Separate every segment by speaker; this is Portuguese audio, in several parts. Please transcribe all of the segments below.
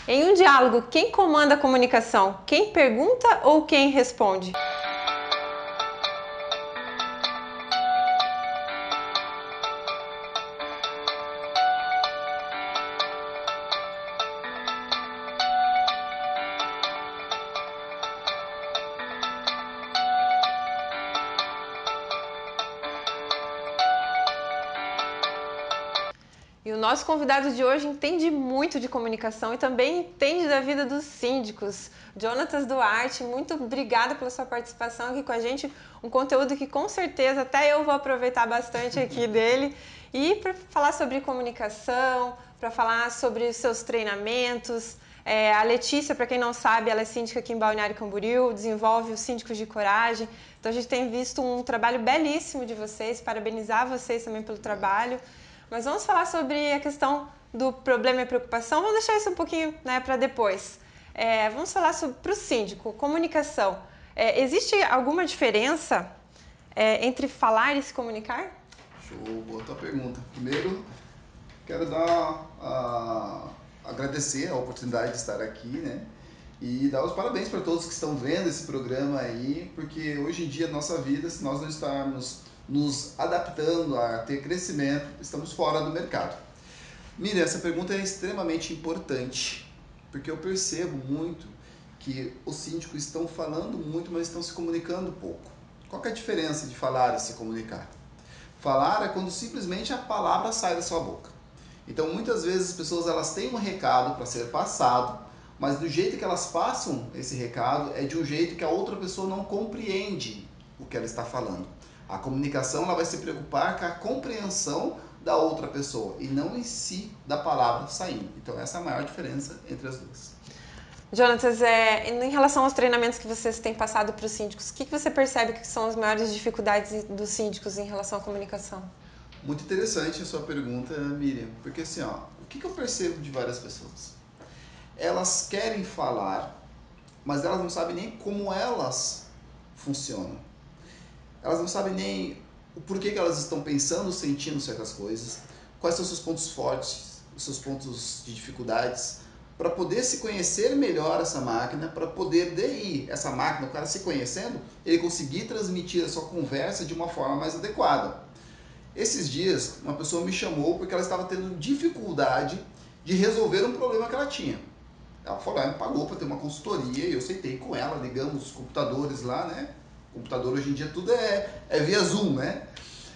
Speaker 1: Em um diálogo, quem comanda a comunicação? Quem pergunta ou quem responde? E o nosso convidado de hoje entende muito de comunicação e também entende da vida dos síndicos. Jonatas Duarte, muito obrigada pela sua participação aqui com a gente. Um conteúdo que com certeza até eu vou aproveitar bastante aqui dele. E para falar sobre comunicação, para falar sobre os seus treinamentos. A Letícia, para quem não sabe, ela é síndica aqui em Balneário Camboriú, desenvolve os Síndicos de Coragem. Então a gente tem visto um trabalho belíssimo de vocês, parabenizar vocês também pelo trabalho. Mas vamos falar sobre a questão do problema e preocupação. Vamos deixar isso um pouquinho, né, para depois. Vamos falar para o síndico, comunicação. Existe alguma diferença entre falar e se comunicar?
Speaker 2: Show, boa tua pergunta. Primeiro, quero agradecer a oportunidade de estar aqui, né? E dar os parabéns para todos que estão vendo esse programa aí, porque hoje em dia, nossa vida, se nós não estarmos nos adaptando a ter crescimento, estamos fora do mercado. Miriam, essa pergunta é extremamente importante, porque eu percebo muito que os síndicos estão falando muito, mas estão se comunicando pouco. Qual que é a diferença de falar e se comunicar? Falar é quando simplesmente a palavra sai da sua boca. Então, muitas vezes as pessoas elas têm um recado para ser passado, mas do jeito que elas passam esse recado é de um jeito que a outra pessoa não compreende o que ela está falando. A comunicação ela vai se preocupar com a compreensão da outra pessoa e não em si da palavra saindo. Então, essa é a maior diferença entre as duas.
Speaker 1: Jonatas, em relação aos treinamentos que vocês têm passado para os síndicos, o que você percebe que são as maiores dificuldades dos síndicos em relação à comunicação?
Speaker 2: Muito interessante a sua pergunta, Miriam, porque assim, o que eu percebo de várias pessoas? Elas querem falar, mas elas não sabem nem como elas funcionam. Elas não sabem nem o porquê que elas estão pensando, sentindo certas coisas, quais são os seus pontos fortes, os seus pontos de dificuldades, para poder se conhecer melhor essa máquina, para poder daí, essa máquina, o cara se conhecendo, ele conseguir transmitir a sua conversa de uma forma mais adequada. Esses dias, uma pessoa me chamou porque ela estava tendo dificuldade de resolver um problema que ela tinha. Ela foi lá e me pagou para ter uma consultoria e eu aceitei com ela, ligamos os computadores lá, né? Computador hoje em dia tudo é via Zoom, né?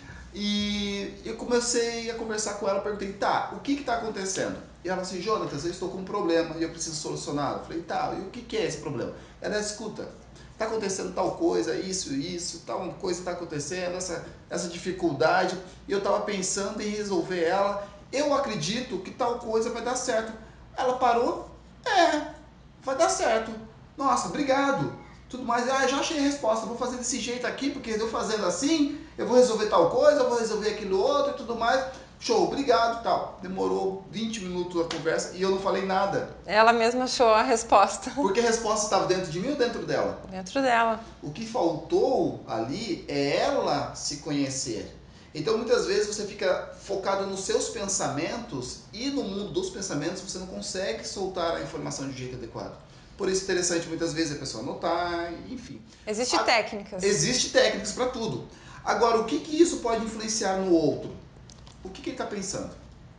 Speaker 2: E eu comecei a conversar com ela, perguntei, tá, o que está acontecendo? E ela assim, Jonatas, eu estou com um problema e eu preciso solucioná-lo. Eu falei, tá, e o que é esse problema? Ela escuta, está acontecendo tal coisa, isso, tal coisa está acontecendo, essa dificuldade, e eu estava pensando em resolver ela, eu acredito que tal coisa vai dar certo. Ela parou, vai dar certo. Nossa, obrigado. Tudo mais, já achei a resposta, vou fazer desse jeito aqui, porque eu fazendo assim, eu vou resolver tal coisa, eu vou resolver aquilo outro e tudo mais. Show, obrigado, tal. Demorou 20 minutos a conversa e eu não falei nada.
Speaker 1: Ela mesma achou a resposta.
Speaker 2: Porque a resposta estava dentro de mim ou dentro dela?
Speaker 1: Dentro dela.
Speaker 2: O que faltou ali é ela se conhecer. Então muitas vezes você fica focado nos seus pensamentos e no mundo dos pensamentos você não consegue soltar a informação de um jeito adequado. Por isso é interessante muitas vezes a pessoa anotar, enfim.
Speaker 1: Existem técnicas.
Speaker 2: Existem técnicas para tudo. Agora, o que isso pode influenciar no outro? O que ele está pensando?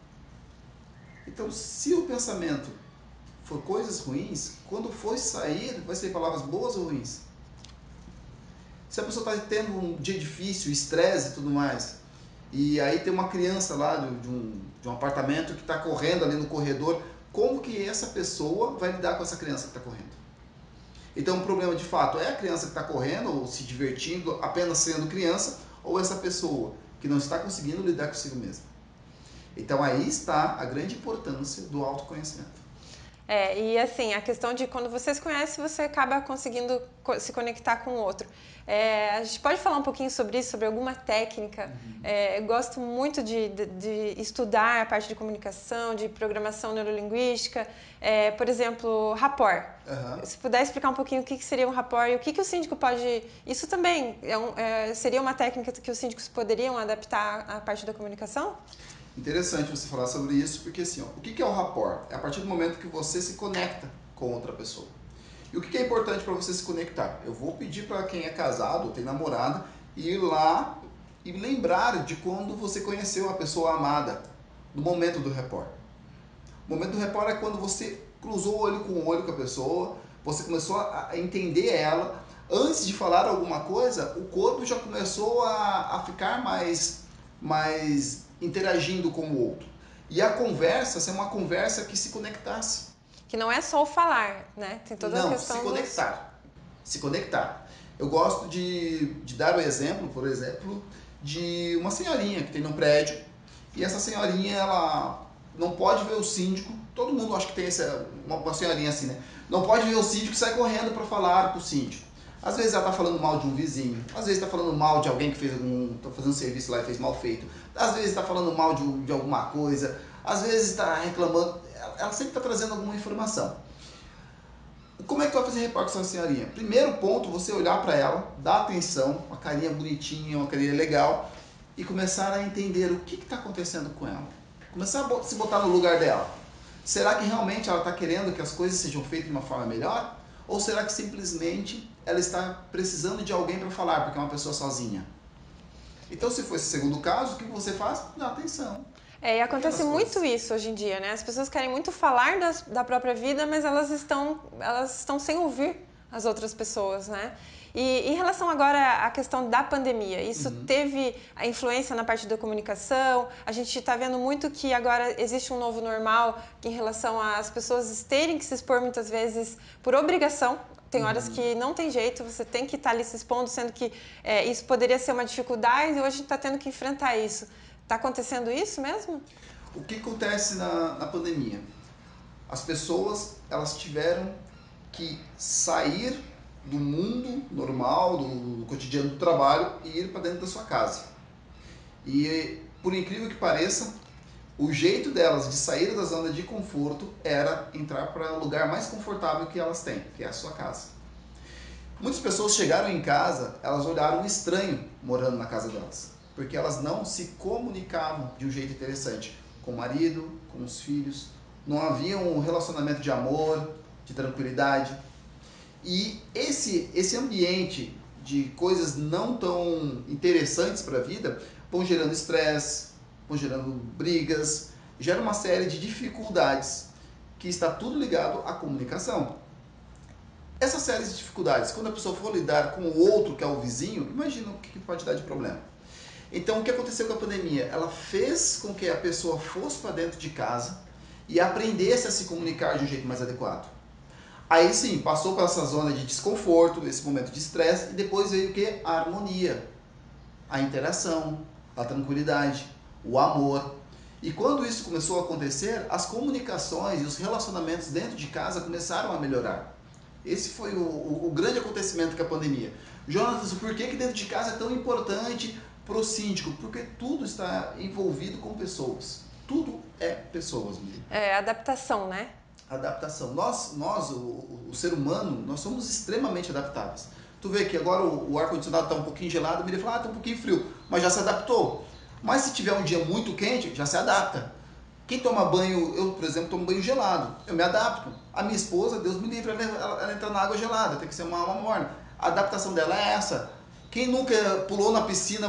Speaker 2: Então, se o pensamento for coisas ruins, quando for sair, vai ser palavras boas ou ruins? Se a pessoa está tendo um dia difícil, estresse e tudo mais, e aí tem uma criança lá de um apartamento que está correndo ali no corredor, como que essa pessoa vai lidar com essa criança que está correndo? Então o problema de fato é a criança que está correndo ou se divertindo, apenas sendo criança, ou essa pessoa que não está conseguindo lidar consigo mesma. Então aí está a grande importância do autoconhecimento.
Speaker 1: E assim, a questão de quando você se conhece, você acaba conseguindo se conectar com o outro. A gente pode falar um pouquinho sobre isso, sobre alguma técnica? Eu gosto muito de estudar a parte de comunicação, de programação neurolinguística. Por exemplo, rapport. Se puder explicar um pouquinho o que seria um rapport e o que o síndico pode... Isso também seria uma técnica que os síndicos poderiam adaptar à parte da comunicação?
Speaker 2: Interessante você falar sobre isso, porque assim, ó, o que é o rapport? É a partir do momento que você se conecta com outra pessoa. E o que é importante para você se conectar? Eu vou pedir para quem é casado ou tem namorada ir lá e lembrar de quando você conheceu a pessoa amada, no momento do rapport. O momento do rapport é quando você cruzou o olho com a pessoa, você começou a entender ela. Antes de falar alguma coisa, o corpo já começou a ficar mais interagindo com o outro. E a conversa ser uma conversa que se conectasse.
Speaker 1: Que não é só o falar, né? Tem toda a
Speaker 2: Não,
Speaker 1: questão
Speaker 2: se conectar. Se conectar. Eu gosto de dar o exemplo, por exemplo, de uma senhorinha que tem num prédio e essa senhorinha, ela não pode ver o síndico. Todo mundo acha que tem uma senhorinha assim, né? Não pode ver o síndico e sai correndo para falar com o síndico. Às vezes ela está falando mal de um vizinho, às vezes está falando mal de alguém que tá fazendo um serviço lá e fez mal feito, às vezes está falando mal de alguma coisa, às vezes está reclamando. Ela sempre está trazendo alguma informação. Como é que tu vai fazer repórter com essa senhorinha? Primeiro ponto, você olhar para ela, dar atenção, uma carinha bonitinha, uma carinha legal, e começar a entender o que está acontecendo com ela. Começar a se botar no lugar dela. Será que realmente ela está querendo que as coisas sejam feitas de uma forma melhor? Ou será que simplesmente ela está precisando de alguém para falar, porque é uma pessoa sozinha? Então, se for esse segundo caso, o que você faz? Dá atenção.
Speaker 1: E acontece
Speaker 2: Pequenas
Speaker 1: muito
Speaker 2: coisas.
Speaker 1: isso hoje em dia, né? As pessoas querem muito falar da própria vida, mas elas estão sem ouvir as outras pessoas, né? E em relação agora à questão da pandemia, isso teve a influência na parte da comunicação? A gente está vendo muito que agora existe um novo normal em relação às pessoas terem que se expor muitas vezes por obrigação. Tem horas que não tem jeito, você tem que estar ali se expondo, sendo que isso poderia ser uma dificuldade e hoje a gente está tendo que enfrentar isso. Tá acontecendo isso mesmo?
Speaker 2: O que acontece na pandemia? As pessoas, elas tiveram que sair do mundo normal, do cotidiano do trabalho e ir para dentro da sua casa. E por incrível que pareça, o jeito delas de sair da zona de conforto era entrar para o lugar mais confortável que elas têm, que é a sua casa. Muitas pessoas chegaram em casa, elas olharam estranho morando na casa delas, porque elas não se comunicavam de um jeito interessante com o marido, com os filhos, não havia um relacionamento de amor, de tranquilidade. E esse ambiente de coisas não tão interessantes para a vida vão gerando estresse, vão gerando brigas, gera uma série de dificuldades que está tudo ligado à comunicação. Essa série de dificuldades, quando a pessoa for lidar com o outro, que é o vizinho, imagina o que pode dar de problema. Então, o que aconteceu com a pandemia? Ela fez com que a pessoa fosse para dentro de casa e aprendesse a se comunicar de um jeito mais adequado. Aí sim, passou por essa zona de desconforto, esse momento de estresse, e depois veio o que? A harmonia, a interação, a tranquilidade, o amor. E quando isso começou a acontecer, as comunicações e os relacionamentos dentro de casa começaram a melhorar. Esse foi o grande acontecimento com a pandemia. Jonatas, por que dentro de casa é tão importante para o síndico? Porque tudo está envolvido com pessoas. Tudo é pessoas, Miriam.
Speaker 1: É adaptação, né?
Speaker 2: Adaptação. Nós o ser humano, nós somos extremamente adaptáveis. Tu vê que agora o ar-condicionado está um pouquinho gelado, a Miriam fala, está um pouquinho frio, mas já se adaptou. Mas se tiver um dia muito quente, já se adapta. Quem toma banho, eu, por exemplo, tomo banho gelado. Eu me adapto. A minha esposa, Deus me livre, ela entra na água gelada, tem que ser uma alma morna. A adaptação dela é essa. Quem nunca pulou na piscina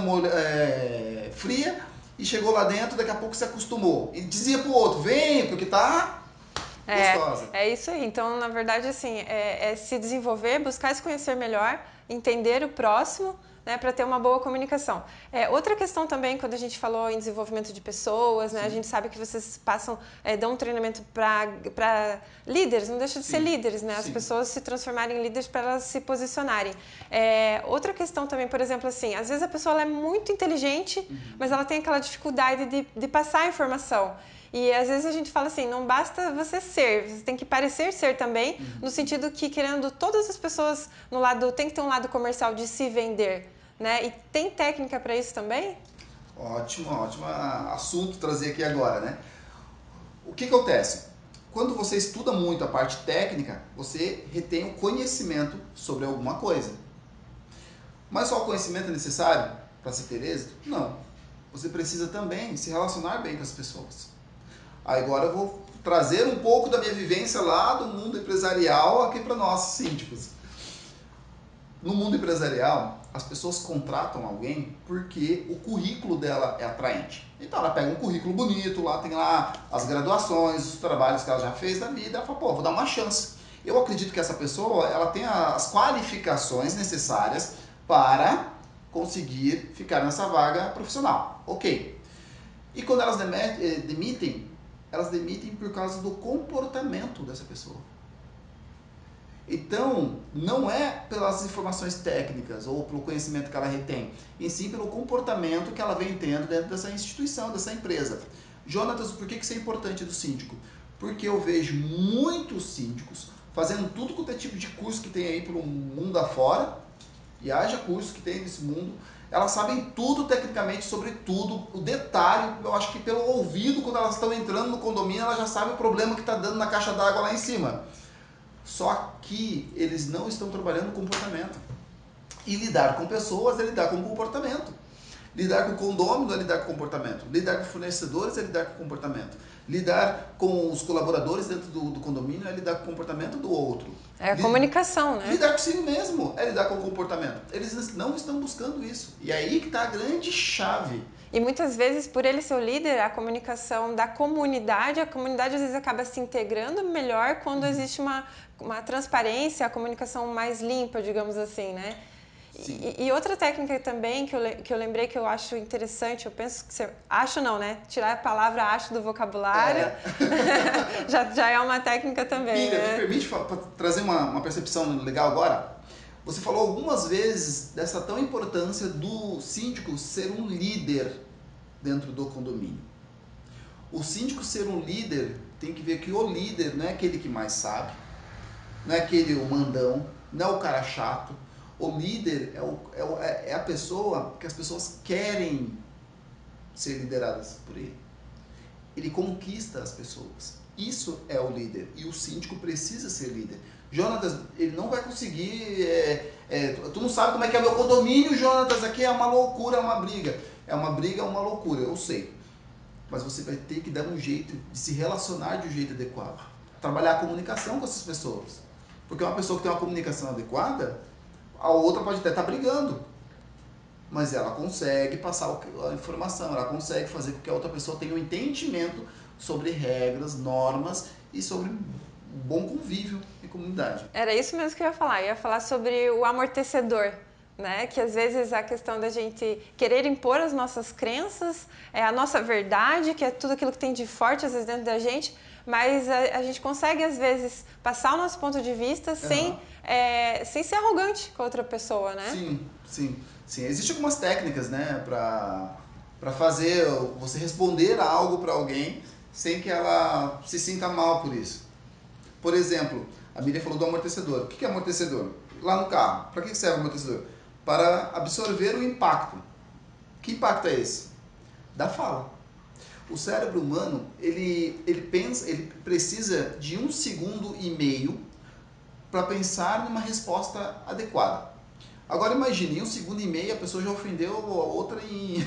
Speaker 2: fria e chegou lá dentro, daqui a pouco se acostumou. E dizia pro outro, vem, porque tá gostosa.
Speaker 1: É isso aí. Então, na verdade, assim, é se desenvolver, buscar se conhecer melhor, entender o próximo, né, para ter uma boa comunicação. Outra questão também, quando a gente falou em desenvolvimento de pessoas, né, a gente sabe que vocês dão um treinamento para líderes, não deixa de ser líderes, né, as pessoas se transformarem em líderes para elas se posicionarem. Outra questão também, por exemplo, assim, às vezes a pessoa ela é muito inteligente, mas ela tem aquela dificuldade de passar a informação. E às vezes a gente fala assim, não basta você ser, você tem que parecer ser também, no sentido que, querendo, todas as pessoas tem que ter um lado comercial de se vender, né? E tem técnica para isso também?
Speaker 2: Ótimo assunto trazer aqui agora, né? O que acontece? Quando você estuda muito a parte técnica, você retém o conhecimento sobre alguma coisa. Mas só o conhecimento é necessário para se ter êxito? Não. você precisa também se relacionar bem com as pessoas. Agora eu vou trazer um pouco da minha vivência lá do mundo empresarial aqui para nós, síndicos. No mundo empresarial, as pessoas contratam alguém porque o currículo dela é atraente. Então ela pega um currículo bonito, lá tem lá as graduações, os trabalhos que ela já fez na vida, ela fala, pô, vou dar uma chance. Eu acredito que essa pessoa, ela tem as qualificações necessárias para conseguir ficar nessa vaga profissional. Ok. E quando elas demitem, elas demitem por causa do comportamento dessa pessoa. Então, não é pelas informações técnicas ou pelo conhecimento que ela retém, e sim pelo comportamento que ela vem tendo dentro dessa instituição, dessa empresa. Jonatas, por que isso é importante do síndico? Porque eu vejo muitos síndicos fazendo tudo quanto é tipo de curso que tem aí pelo mundo afora, e haja curso que tem nesse mundo, elas sabem tudo tecnicamente sobre tudo, o detalhe, eu acho que pelo ouvido, quando elas estão entrando no condomínio, elas já sabem o problema que está dando na caixa d'água lá em cima. Só que eles não estão trabalhando o comportamento. E lidar com pessoas é lidar com o comportamento. Lidar com o condômino é lidar com o comportamento. Lidar com fornecedores é lidar com o comportamento. Lidar com os colaboradores dentro do condomínio é lidar com o comportamento do outro.
Speaker 1: É a comunicação, né?
Speaker 2: Lidar consigo mesmo é lidar com o comportamento. Eles não estão buscando isso. E aí que está a grande chave.
Speaker 1: E muitas vezes, por ele ser o líder, a comunicação da comunidade, a comunidade às vezes acaba se integrando melhor quando existe uma transparência, a comunicação mais limpa, digamos assim, né? E outra técnica também que eu lembrei que eu acho interessante, eu penso que você... Acho não, né? Tirar a palavra acho do vocabulário já é uma técnica também.
Speaker 2: Miriam,
Speaker 1: né?
Speaker 2: me permite trazer uma percepção legal agora? Você falou algumas vezes dessa tão importância do síndico ser um líder dentro do condomínio. O síndico ser um líder tem que ver que o líder não é aquele que mais sabe, não é aquele o mandão, não é o cara chato. O líder é a pessoa que as pessoas querem ser lideradas por ele. Ele conquista as pessoas. Isso é o líder. E o síndico precisa ser líder. Jonatas, ele não vai conseguir... tu não sabe como é que é o meu condomínio, Jonatas. Aqui é uma loucura, é uma briga. É uma briga, é uma loucura, eu sei. Mas você vai ter que dar um jeito de se relacionar de um jeito adequado. Trabalhar a comunicação com essas pessoas. Porque uma pessoa que tem uma comunicação adequada, a outra pode até estar brigando. Mas ela consegue passar a informação, ela consegue fazer com que a outra pessoa tenha um entendimento sobre regras, normas e sobre bom convívio em comunidade.
Speaker 1: Era isso mesmo que eu ia falar. Eu ia falar sobre o amortecedor, né? Que às vezes a questão da gente querer impor as nossas crenças, a nossa verdade, que é tudo aquilo que tem de forte às vezes dentro da gente, mas a gente consegue às vezes passar o nosso ponto de vista sem ser arrogante com a outra pessoa, né?
Speaker 2: Sim. Existem algumas técnicas, né, para fazer você responder a algo para alguém sem que ela se sinta mal por isso. Por exemplo, a Miriam falou do amortecedor. O que é amortecedor? Lá no carro, para que serve o amortecedor? Para absorver o impacto. Que impacto é esse? Da fala. O cérebro humano, ele precisa de 1,5 segundos para pensar numa resposta adequada. Agora imagine, em 1,5 segundos a pessoa já ofendeu a outra em...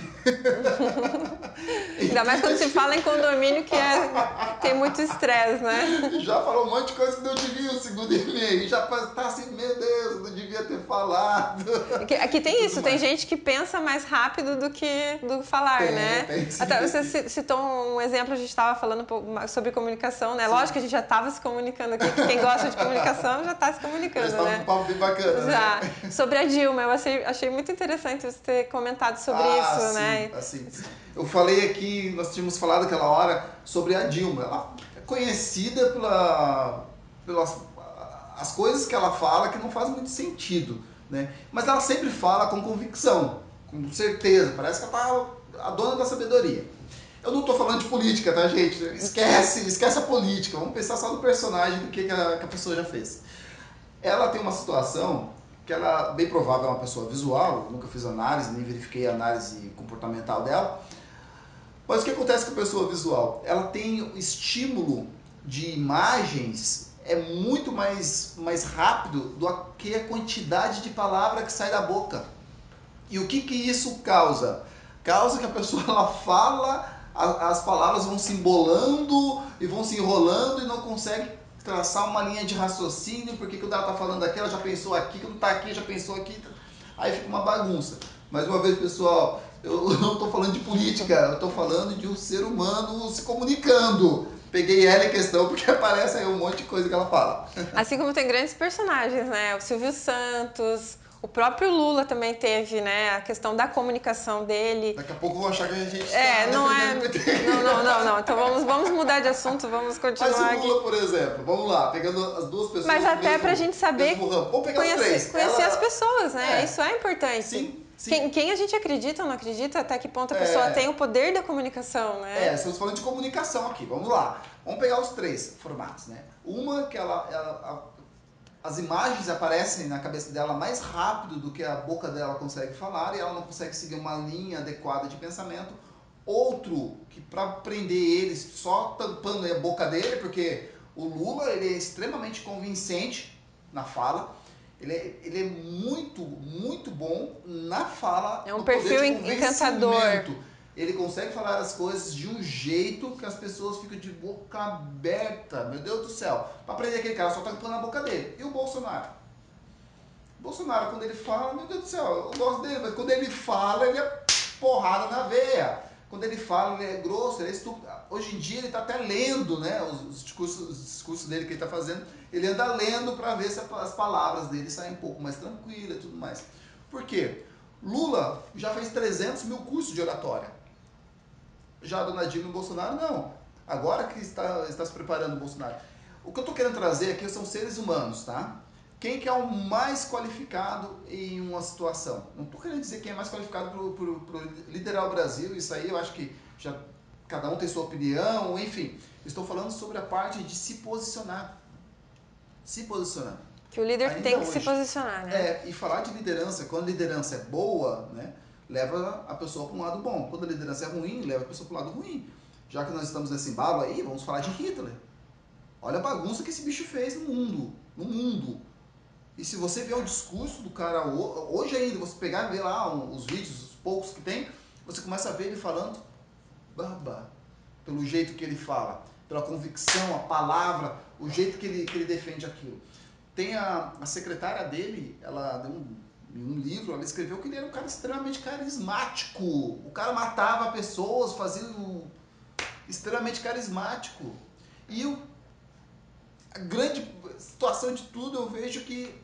Speaker 1: Ainda mais quando se fala em condomínio que tem muito estresse, né?
Speaker 2: Já falou um monte de coisa que não devia 1,5 segundos. Já tá assim, meu Deus, não devia ter falado.
Speaker 1: Aqui tem isso, tem gente que pensa mais rápido do que falar, né? Até você citou um exemplo, a gente estava falando um pouco sobre comunicação, né? Sim. Lógico que a gente já estava se comunicando aqui, que quem gosta de comunicação já está se comunicando, né?
Speaker 2: Um papo bem bacana,
Speaker 1: já.
Speaker 2: Né?
Speaker 1: Sobre a Dilma, eu achei muito interessante você ter comentado sobre isso,
Speaker 2: sim,
Speaker 1: né?
Speaker 2: Assim. Eu falei aqui, nós tínhamos falado aquela hora sobre a Dilma. Ela é conhecida pelas as coisas que ela fala que não fazem muito sentido, né? Mas ela sempre fala com convicção, com certeza. Parece que ela tá a dona da sabedoria. Eu não estou falando de política, tá, gente? Esquece a política. Vamos pensar só no personagem do que a pessoa já fez. Ela tem uma situação que ela, bem provável, é uma pessoa visual. Eu nunca fiz análise, nem verifiquei a análise comportamental dela. Mas o que acontece com a pessoa visual? Ela tem o estímulo de imagens muito mais rápido do que a quantidade de palavra que sai da boca. E o que isso causa? causa que a pessoa ela fala, as palavras vão se embolando e vão se enrolando e não consegue traçar uma linha de raciocínio, porque quando ela está falando aqui, ela já pensou aqui, quando está aqui, já pensou aqui, aí fica uma bagunça. Mais uma vez, pessoal, eu não estou falando de política, eu estou falando de um ser humano se comunicando. Peguei ela em questão porque aparece aí um monte de coisa que ela fala.
Speaker 1: Assim como tem grandes personagens, né? O Silvio Santos, o próprio Lula também teve, né? A questão da comunicação dele.
Speaker 2: Daqui a pouco vão achar que a gente
Speaker 1: não é. Não. Então vamos mudar de assunto, vamos continuar
Speaker 2: aqui. Mas o Lula,
Speaker 1: aqui.
Speaker 2: por exemplo, vamos lá, pegando as duas pessoas.
Speaker 1: Mas até pra gente saber
Speaker 2: vamos pegar os três.
Speaker 1: Conhecer as pessoas, né? Isso é importante.
Speaker 2: Sim.
Speaker 1: Quem a gente acredita ou não acredita, até que ponto a pessoa tem o poder da comunicação, né?
Speaker 2: Estamos falando de comunicação aqui, vamos lá. Vamos pegar os três formatos, né? Uma que as imagens aparecem na cabeça dela mais rápido do que a boca dela consegue falar e ela não consegue seguir uma linha adequada de pensamento. Outro que para prender eles só tampando a boca dele, porque o Lula ele é extremamente convincente na fala. Ele é muito bom na fala.
Speaker 1: É um perfil encantador.
Speaker 2: Ele consegue falar as coisas de um jeito que as pessoas ficam de boca aberta. Meu Deus do céu. Pra prender aquele cara, só tá tampando a boca dele. E o Bolsonaro? O Bolsonaro, quando ele fala, meu Deus do céu, eu gosto dele, mas quando ele fala, ele é porrada na veia. Quando ele fala, ele é grosso, ele é estúpido. Hoje em dia ele está até lendo, né, os discursos dele que ele está fazendo. Ele anda lendo para ver se as palavras dele saem um pouco mais tranquilas e tudo mais. Por quê? Lula já fez 300 mil cursos de oratória. Já a dona Dilma e o Bolsonaro, não. Agora que está se preparando o Bolsonaro. O que eu estou querendo trazer aqui são seres humanos, tá? Quem que é o mais qualificado em uma situação? Não estou querendo dizer quem é mais qualificado para liderar o Brasil, isso aí eu acho que já cada um tem sua opinião, enfim. Estou falando sobre a parte de se posicionar. Se posicionar.
Speaker 1: Que o líder tem que se posicionar, né?
Speaker 2: E falar de liderança, quando a liderança é boa, né, leva a pessoa para um lado bom. Quando a liderança é ruim, leva a pessoa para um lado ruim. Já que nós estamos nesse embalo aí, vamos falar de Hitler. Olha a bagunça que esse bicho fez no mundo. E se você ver o discurso do cara hoje ainda, você pegar e ver lá os vídeos, os poucos que tem, você começa a ver ele falando pelo jeito que ele fala, pela convicção, a palavra, o jeito que ele defende aquilo. Tem a secretária dele, ela deu um livro, ela escreveu que ele era um cara extremamente carismático. O cara matava pessoas, fazia extremamente carismático. E a grande situação de tudo, eu vejo que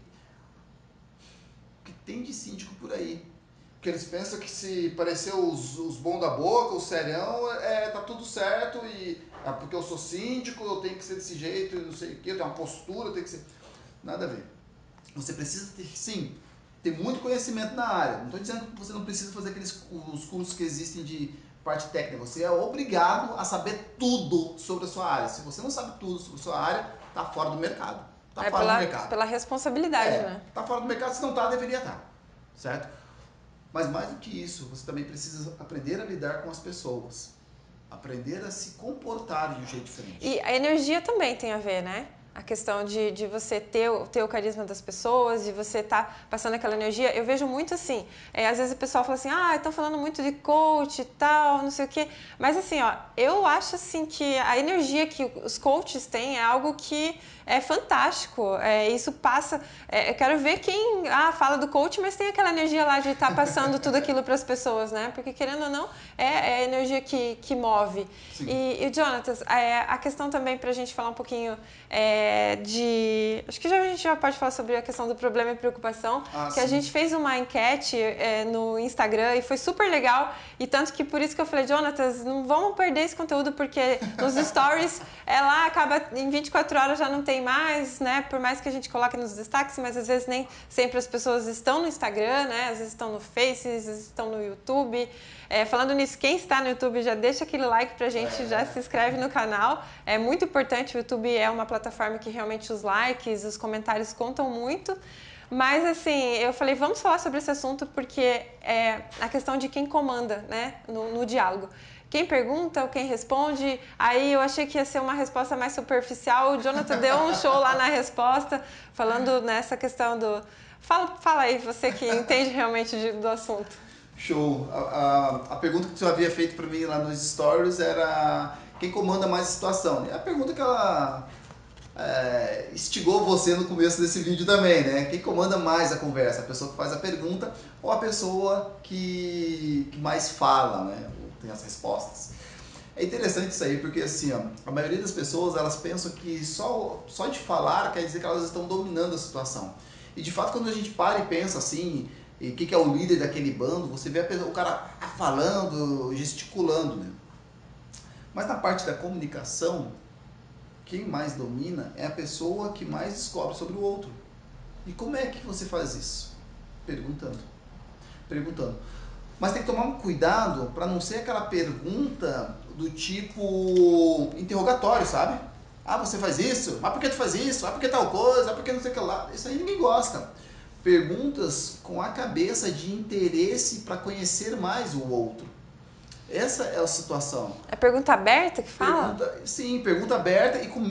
Speaker 2: tem de síndico por aí. Porque eles pensam que se parecer os bons da boca, o serião, tá tudo certo e porque eu sou síndico, eu tenho que ser desse jeito, não sei o que, eu tenho uma postura, eu tenho que ser... Nada a ver. Você precisa ter muito conhecimento na área. Não estou dizendo que você não precisa fazer os cursos que existem de parte técnica. Você é obrigado a saber tudo sobre a sua área. Se você não sabe tudo sobre a sua área, tá fora do mercado. Tá fora do mercado.
Speaker 1: Pela responsabilidade, né?
Speaker 2: Tá fora do mercado, se não tá, deveria estar. Certo? Mas mais do que isso, você também precisa aprender a lidar com as pessoas. Aprender a se comportar de um jeito diferente.
Speaker 1: E a energia também tem a ver, né? A questão de você ter o carisma das pessoas, de você estar passando aquela energia. Eu vejo muito assim, às vezes o pessoal fala assim, estão falando muito de coach e tal, não sei o quê. Mas assim, eu acho assim que a energia que os coaches têm é algo que é fantástico. Isso passa... eu quero ver quem fala do coach, mas tem aquela energia lá de estar passando tudo aquilo para as pessoas, né? Porque querendo ou não, é a energia que move. E Jonatas, a questão também para a gente falar um pouquinho... acho que a gente já pode falar sobre a questão do problema e preocupação, que a gente fez uma enquete no Instagram e foi super legal, e tanto que por isso que eu falei, Jonatas, não vamos perder esse conteúdo, porque nos stories lá acaba em 24 horas já não tem mais, né, por mais que a gente coloque nos destaques, mas às vezes nem sempre as pessoas estão no Instagram, né, às vezes estão no Face, às vezes estão no YouTube. Falando nisso, quem está no YouTube já deixa aquele like pra gente, já se inscreve no canal, é muito importante. O YouTube é uma plataforma que realmente os likes, os comentários contam muito. Mas assim, eu falei, vamos falar sobre esse assunto porque é a questão de quem comanda, né, no diálogo. Quem pergunta ou quem responde, aí eu achei que ia ser uma resposta mais superficial. O Jonathan deu um show lá na resposta, falando nessa questão do... Fala aí, você que entende realmente do assunto.
Speaker 2: Show. A pergunta que tu havia feito para mim lá nos stories era quem comanda mais a situação. É a pergunta que ela instigou você no começo desse vídeo também, né? Quem comanda mais a conversa? A pessoa que faz a pergunta ou a pessoa que mais fala, né? Ou tem as respostas. É interessante isso aí, porque assim, ó, a maioria das pessoas elas pensam que só de falar quer dizer que elas estão dominando a situação. E de fato, quando a gente para e pensa assim, e o que é o líder daquele bando, você vê o cara falando, gesticulando, né? Mas na parte da comunicação, quem mais domina é a pessoa que mais descobre sobre o outro. E como é que você faz isso? Perguntando. Perguntando. Mas tem que tomar um cuidado para não ser aquela pergunta do tipo interrogatório, sabe? Ah, você faz isso? Ah, por que tu faz isso? Ah, por que tal coisa? Ah, por que não sei o que lá? Isso aí ninguém gosta. Perguntas com a cabeça de interesse para conhecer mais o outro. Essa é a situação.
Speaker 1: É pergunta aberta que fala?
Speaker 2: Sim, pergunta aberta e com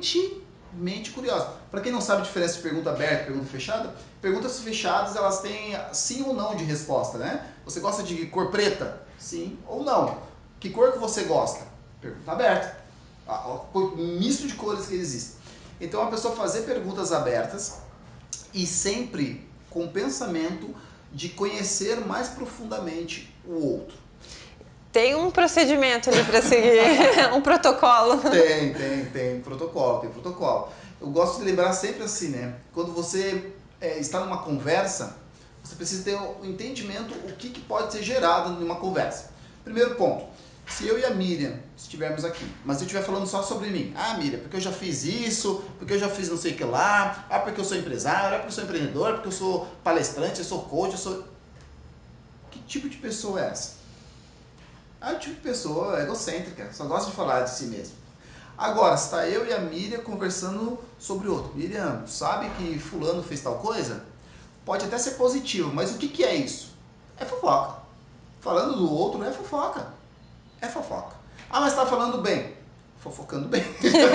Speaker 2: mente curiosa. Para quem não sabe a diferença de pergunta aberta e pergunta fechada, perguntas fechadas elas têm sim ou não de resposta, né? Você gosta de cor preta? Sim ou não. Que cor que você gosta? Pergunta aberta. O misto de cores que existem. Então a pessoa fazer perguntas abertas e sempre com o pensamento de conhecer mais profundamente o outro.
Speaker 1: Tem um procedimento ali para seguir, um protocolo.
Speaker 2: Tem protocolo. Eu gosto de lembrar sempre assim, né? Quando você está numa conversa, você precisa ter um entendimento o que pode ser gerado numa conversa. Primeiro ponto, se eu e a Miriam estivermos aqui, mas eu estiver falando só sobre mim. Ah, Miriam, porque eu já fiz isso, porque eu já fiz não sei o que lá, ah, porque eu sou empresário, ah, porque eu sou empreendedor, porque eu sou palestrante, eu sou coach, eu sou... Que tipo de pessoa é essa? É o tipo de pessoa egocêntrica, só gosta de falar de si mesmo. Agora, se está eu e a Miriam conversando sobre o outro. Miriam, sabe que fulano fez tal coisa? Pode até ser positivo, mas o que é isso? É fofoca. Falando do outro é fofoca. É fofoca. Ah, mas está falando bem. Fofocando bem.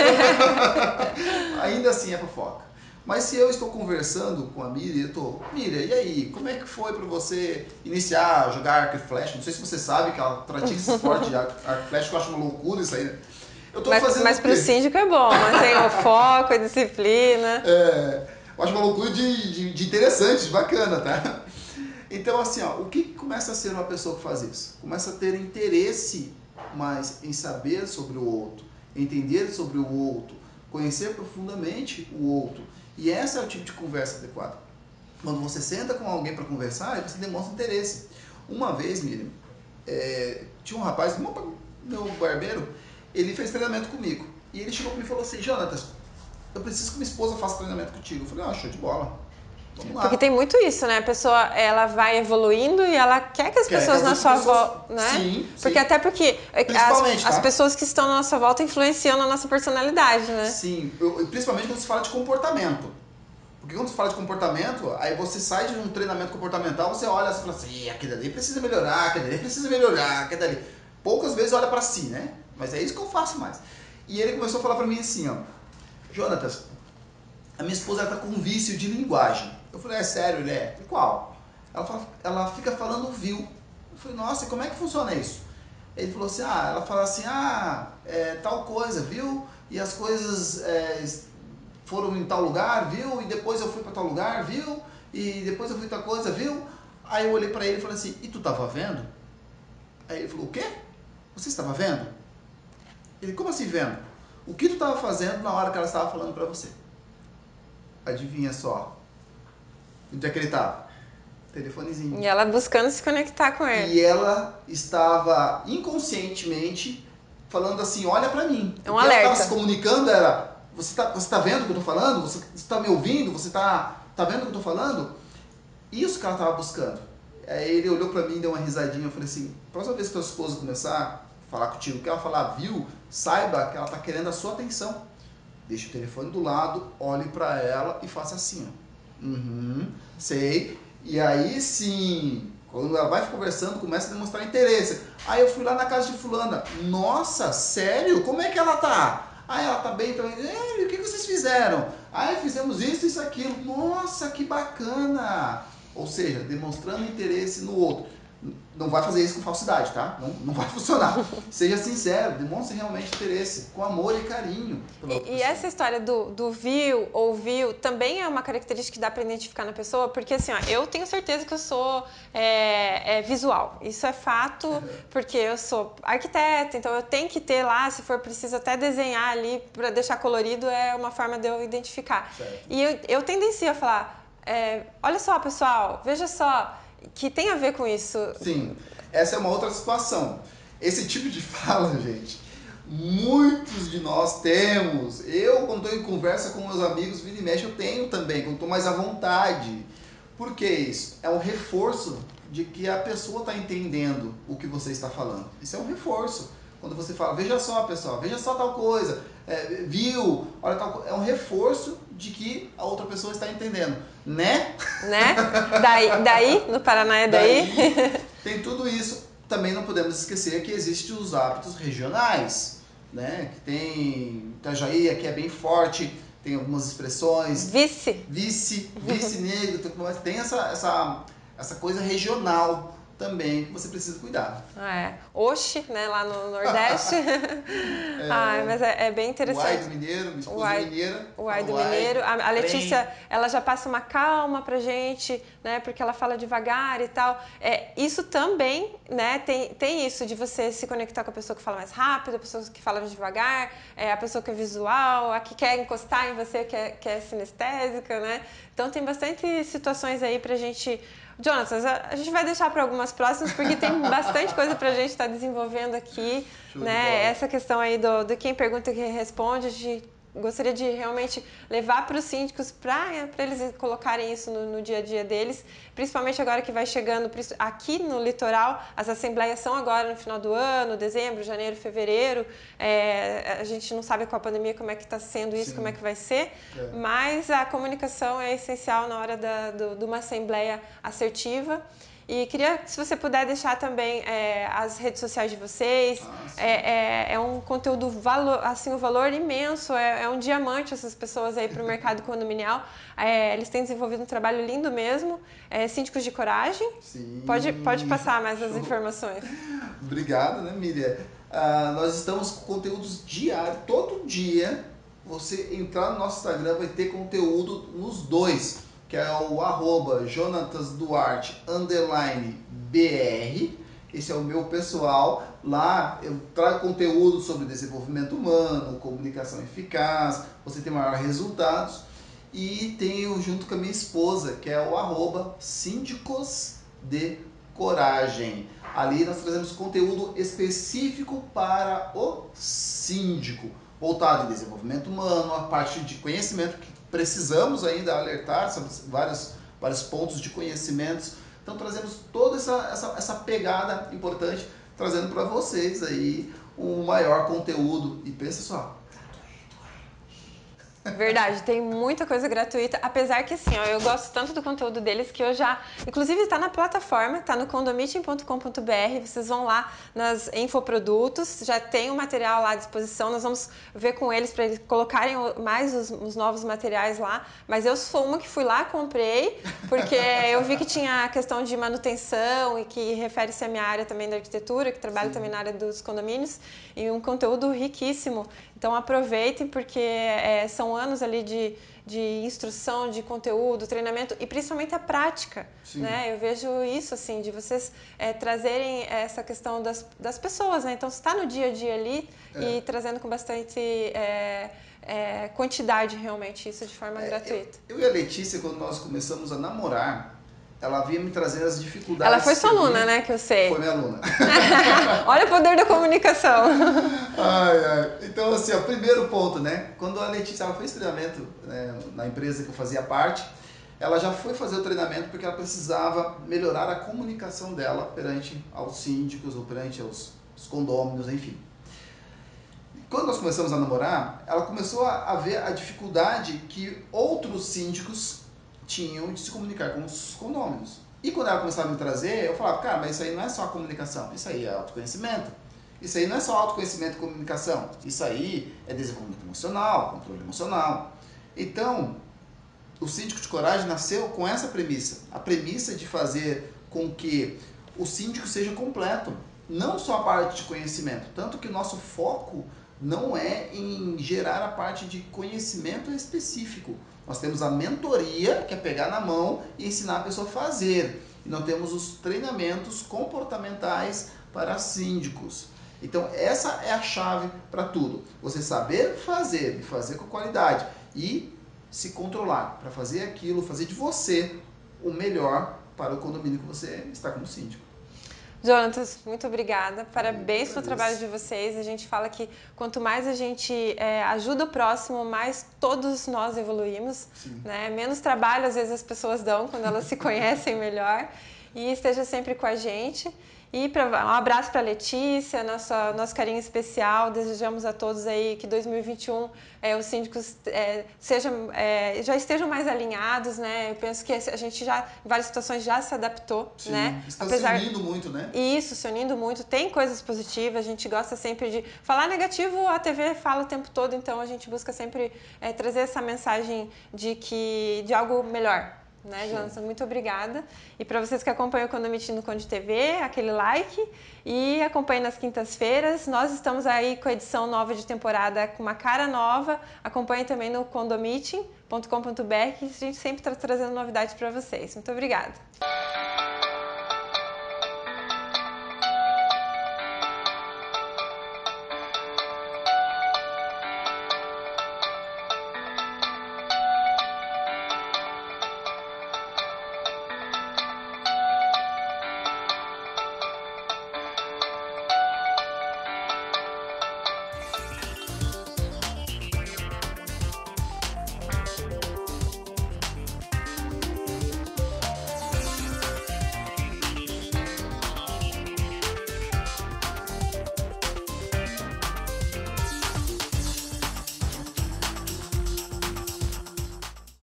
Speaker 2: Ainda assim é fofoca. Mas se eu estou conversando com a Miriam, eu estou, Miriam, e aí, como é que foi para você iniciar a jogar arco e flecha? Não sei se você sabe que ela pratica esse esporte de arco e flecha, que eu acho uma loucura isso aí, né? Eu tô fazendo
Speaker 1: mas para o síndico é bom, mantém o foco, a disciplina.
Speaker 2: Eu acho uma loucura de interessante, de bacana, tá? Então, assim, ó, o que começa a ser uma pessoa que faz isso? Começa a ter interesse mais em saber sobre o outro, entender sobre o outro, conhecer profundamente o outro. E esse é o tipo de conversa adequada. Quando você senta com alguém para conversar, você demonstra interesse. Uma vez, Miriam, tinha um rapaz, meu barbeiro, ele fez treinamento comigo. E ele chegou para mim e falou assim, Jonatas, eu preciso que minha esposa faça treinamento contigo. Eu falei, show de bola. Vamos lá.
Speaker 1: Porque tem muito isso, né? A pessoa, ela vai evoluindo e ela quer que as pessoas na sua volta, né?
Speaker 2: Sim.
Speaker 1: Até porque as pessoas que estão na nossa volta influenciam na nossa personalidade, né?
Speaker 2: Sim, principalmente quando se fala de comportamento. Porque quando se fala de comportamento, aí você sai de um treinamento comportamental, você olha e fala assim, aquele ali precisa melhorar, aquele ali precisa melhorar, aquele ali. Poucas vezes olha pra si, né? Mas é isso que eu faço mais. E ele começou a falar pra mim assim, ó, Jonatas, a minha esposa tá com um vício de linguagem. Eu falei, é sério, ele é? E qual? Ela fica falando viu. Eu falei, nossa, e como é que funciona isso? Ele falou assim, ela fala assim, tal coisa, viu? E as coisas foram em tal lugar, viu? E depois eu fui para tal lugar, viu? E depois eu fui tal coisa, viu? Aí eu olhei para ele e falei assim, e tu tava vendo? Aí ele falou, o quê? Você estava vendo? Ele, como assim vendo? O que tu estava fazendo na hora que ela estava falando para você? Adivinha só. Onde é que ele estava? Telefonezinho.
Speaker 1: E ela buscando se conectar com ele.
Speaker 2: E ela estava inconscientemente falando assim, olha pra mim.
Speaker 1: É um
Speaker 2: o que
Speaker 1: alerta.
Speaker 2: ela estava se comunicando era, você tá vendo o que eu tô falando? Você tá me ouvindo? Você tá vendo o que eu tô falando? Isso que ela estava buscando. Aí ele olhou pra mim e deu uma risadinha. Eu falei assim, próxima vez que tua esposa começar a falar contigo, que ela falar viu, saiba que ela tá querendo a sua atenção. Deixa o telefone do lado, olhe pra ela e faça assim, ó. Sei. E aí sim, quando ela vai conversando, começa a demonstrar interesse. Aí eu fui lá na casa de fulana. Nossa, sério? Como é que ela tá? Ela tá bem também. O que vocês fizeram? Fizemos isso e aquilo. Nossa, que bacana! Ou seja, demonstrando interesse no outro. Não vai fazer isso com falsidade, tá? Não vai funcionar. Seja sincero, demonstre realmente interesse, com amor e carinho.
Speaker 1: E essa história do viu, ouviu, também é uma característica que dá para identificar na pessoa, porque assim, ó, eu tenho certeza que eu sou visual. Isso é fato, porque eu sou arquiteta, então eu tenho que ter lá, se for preciso, até desenhar ali para deixar colorido, é uma forma de eu identificar.
Speaker 2: Certo.
Speaker 1: E eu tendencio a falar, olha só, pessoal, veja só, que tem a ver com isso.
Speaker 2: Sim, essa é uma outra situação. Esse tipo de fala, gente, muitos de nós temos. Eu, quando estou em conversa com meus amigos, vira e mexe, eu tenho também, quando estou mais à vontade. Por que isso? É um reforço de que a pessoa está entendendo o que você está falando. Isso é um reforço. Quando você fala, veja só, pessoal, veja só tal coisa, viu, olha tal coisa. É um reforço de que a outra pessoa está entendendo, né?
Speaker 1: Né? Daí no Paraná é daí.
Speaker 2: Tem tudo isso. Também não podemos esquecer que existem os hábitos regionais, né? Que tem Itajaí, aqui é bem forte, tem algumas expressões. Vice negro, tem essa coisa regional também que você precisa cuidar.
Speaker 1: Oxi, né, lá no Nordeste. Mas é bem interessante.
Speaker 2: O ai do mineiro, minha esposa é mineira.
Speaker 1: O ai do mineiro. A Letícia, ela já passa uma calma pra gente, né, porque ela fala devagar e tal. Isso também, né, tem isso de você se conectar com a pessoa que fala mais rápido, a pessoa que fala devagar, a pessoa que é visual, a que quer encostar em você, que é sinestésica, né. Então tem bastante situações aí pra gente... Jonatas, a gente vai deixar para algumas próximas, porque tem bastante coisa para a gente estar desenvolvendo aqui, né? Essa questão aí do quem pergunta e quem responde, a gente gostaria de realmente levar para os síndicos para eles colocarem isso no dia a dia deles, principalmente agora que vai chegando aqui no litoral. As assembleias são agora no final do ano, dezembro, janeiro, fevereiro. A gente não sabe com a pandemia como é que está sendo isso, como é que vai ser, mas a comunicação é essencial na hora de uma assembleia assertiva. E queria, se você puder deixar também as redes sociais de vocês. É um conteúdo, assim, um valor imenso, é um diamante essas pessoas aí para o mercado condominial. Eles têm desenvolvido um trabalho lindo mesmo. Síndicos de Coragem.
Speaker 2: Sim.
Speaker 1: Pode passar mais as informações.
Speaker 2: Obrigado, né, Miriam? Nós estamos com conteúdos diários, todo dia. Você entrar no nosso Instagram vai ter conteúdo nos dois, que é o @JonathanDuarte_BR. Esse é o meu pessoal. Lá eu trago conteúdo sobre desenvolvimento humano, comunicação eficaz, você tem maiores resultados. E tenho junto com a minha esposa, que é o @síndicosdecoragem. Ali nós trazemos conteúdo específico para o síndico, voltado em desenvolvimento humano, a parte de conhecimento que precisamos ainda alertar sobre vários pontos de conhecimentos. Então trazemos toda essa pegada importante, trazendo para vocês aí um maior conteúdo. E pensa só,
Speaker 1: Verdade, tem muita coisa gratuita, apesar que assim, eu gosto tanto do conteúdo deles que eu já, inclusive está na plataforma, está no condomitem.com.br, vocês vão lá nas infoprodutos, já tem o material lá à disposição, nós vamos ver com eles para eles colocarem mais os novos materiais lá, mas eu sou uma que fui lá, comprei, porque eu vi que tinha a questão de manutenção e que refere-se à minha área também da arquitetura, que trabalho também na área dos condomínios, e um conteúdo riquíssimo. Então aproveitem, porque são anos ali de instrução, de conteúdo, treinamento e principalmente a prática, né? Eu vejo isso assim, de vocês trazerem essa questão das pessoas, né? Então você está no dia a dia ali e trazendo com bastante quantidade realmente isso de forma gratuita.
Speaker 2: Eu e a Letícia, quando nós começamos a namorar, ela vinha me trazer as dificuldades.
Speaker 1: Ela foi sua aluna, né? Que eu sei.
Speaker 2: Foi minha aluna.
Speaker 1: Olha o poder da comunicação.
Speaker 2: Então, assim, o primeiro ponto, né? Quando a Letícia ela fez treinamento, né, na empresa que eu fazia parte, ela já foi fazer o treinamento porque ela precisava melhorar a comunicação dela perante aos síndicos ou perante os condôminos, enfim. Quando nós começamos a namorar, ela começou a ver a dificuldade que outros síndicos tinham de se comunicar com os condôminos. E quando ela começava a me trazer, eu falava, cara, mas isso aí não é só comunicação, isso aí é autoconhecimento. Isso aí não é só autoconhecimento e comunicação, isso aí é desenvolvimento emocional, controle emocional. Então, o Síndico de Coragem nasceu com essa premissa, a premissa de fazer com que o síndico seja completo, não só a parte de conhecimento, tanto que nosso foco não é em gerar a parte de conhecimento específico. Nós temos a mentoria, que é pegar na mão e ensinar a pessoa a fazer. E nós temos os treinamentos comportamentais para síndicos. Então essa é a chave para tudo. Você saber fazer e fazer com qualidade e se controlar para fazer aquilo, fazer de você o melhor para o condomínio que você está como síndico.
Speaker 1: Jonatas, muito obrigada. Parabéns pelo trabalho de vocês. A gente fala que quanto mais a gente ajuda o próximo, mais todos nós evoluímos. Né? Menos trabalho às vezes as pessoas dão quando elas se conhecem melhor. E esteja sempre com a gente. E um abraço para a Letícia, nosso carinho especial. Desejamos a todos aí que 2021 os síndicos já estejam mais alinhados, né? Eu penso que a gente já, em várias situações, já se adaptou,
Speaker 2: Sim,
Speaker 1: né?
Speaker 2: está se unindo muito, né?
Speaker 1: Isso, se unindo muito. Tem coisas positivas, a gente gosta sempre de falar negativo, a TV fala o tempo todo, então a gente busca sempre trazer essa mensagem de algo melhor. Né, Jonathan? Muito obrigada. E para vocês que acompanham o Condomite no Conde TV, aquele like e acompanhem nas quintas-feiras. Nós estamos aí com a edição nova de temporada com uma cara nova. Acompanhem também no condomiting.com.br, que a gente sempre está trazendo novidades para vocês. Muito obrigada.